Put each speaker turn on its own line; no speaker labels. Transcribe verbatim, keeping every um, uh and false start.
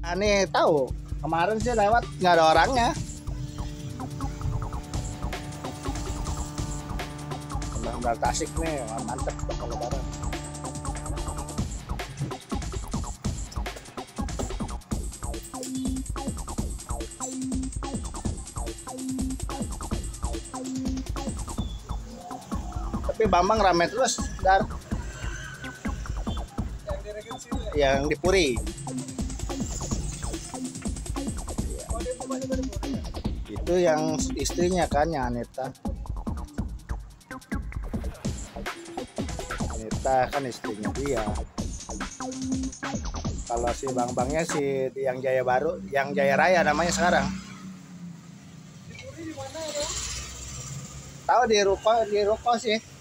Aneh tahu kemarin sih lewat nggak ada orangnya. Benar-benar Tasik nih, mantep kalau lebaran. Tapi Bambang rame terus, Dar. Yang di Puri. Itu yang istrinya kan, yang Aneta. Aneta kan istrinya dia. Kalau si Bang Bangnya si yang Jaya Baru, yang Jaya Raya namanya sekarang. Tahu di ruko, di ruko sih.